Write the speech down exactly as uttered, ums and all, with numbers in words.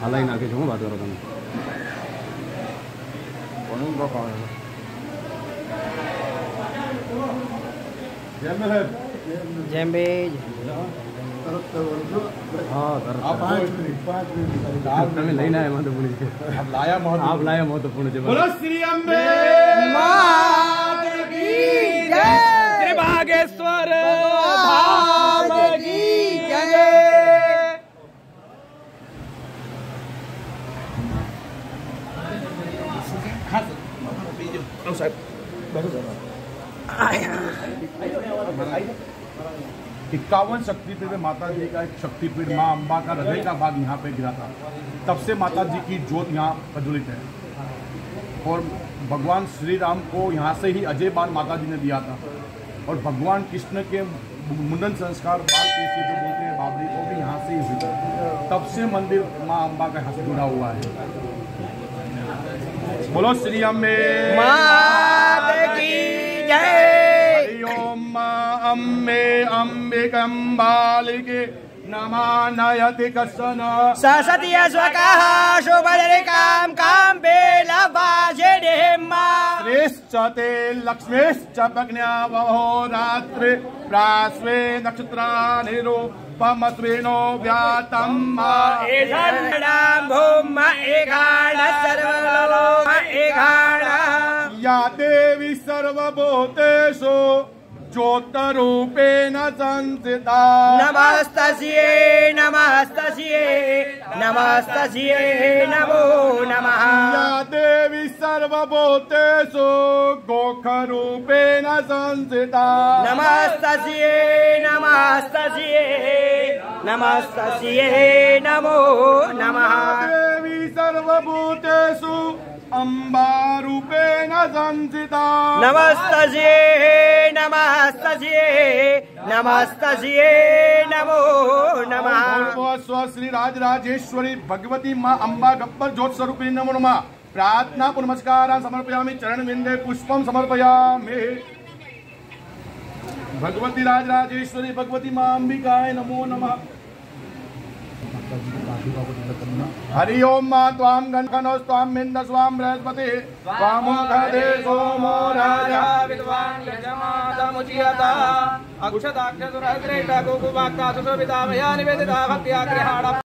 हालाही नाखे छो बात करो तुम जेम्बे हाँ सर आप पाँच मिनट पाँच मिनट आप तुम्हें लेना है महत्वपूर्ण आप लाया महत्व आप लाया महत्वपूर्ण जब बोलो श्री अम्बे मात की जय, श्री भागेश्वर धाम की जय। इक्यावन शक्तिपीठ में माता जी का एक शक्तिपीठ माँ अम्बा का हृदय का भाग यहाँ पे गिरा था। तब से माता जी की ज्योत यहाँ प्रज्वलित है और भगवान श्री राम को यहाँ से ही अजय बाण माता जी ने दिया था और भगवान कृष्ण के मुंडन संस्कार बाल केसी जो बोलते हैं बाबरी वो भी यहाँ से ही हुई था। तब से मंदिर माँ अम्बा का यहाँ से जुड़ा हुआ है। बोलो श्री अम्बे मात की जय। ओम अम्बे अम्बिकम्बालिके नमानयति कश्चन सरस्वती स्वकः शुभदरिकां कां बेलवासिनीम्मा श्रेश्च ते लक्ष्मीश्च प्रज्ञावहो रात्रि प्रास्वे नक्षत्रानिरूपमस्विनो व्यातं ईशानां भूम एघाण सर्वलोक एघाण या देवी सर्वभूतेषु ज्योतिरूपेण संस्थिता नमस्तस्यै नमस्तस्यै नमस्तस्यै नमो नमः। या देवी सर्वभूतेषु गोखरूपेण संस्थिता नमस्तस्यै नमस्तस्यै नमस्तस्यै नमो नमः। देवी सर्वभूतेषु अम्बारूपेण संस्थिता नमस्तस्यै नमस्तस्यै नमस्तस्यै नमो नमः। स्व श्री राजराजेश्वरी भगवती माँ अम्बा गब्बर ज्योत स्वरूपिणी नमो नमः। प्रार्थना नमस्कार समर्पयामि चरण विंदे पुष्पम समर्पयामि। भगवती राजराजेश्वरी भगवती माँ अंबिकाय नमो नमः। हरि ओम माँ त्वां गणकनो त्वां मिन्द स्वां बृहस्पति त्वामोघदे सोमो राजा विद्वान् यजमादमुच्यता अक्षताक्षसुरग्रेटा गोकुवाक्का सुशोभिता मया निवेदिता भक्त्या गृहाण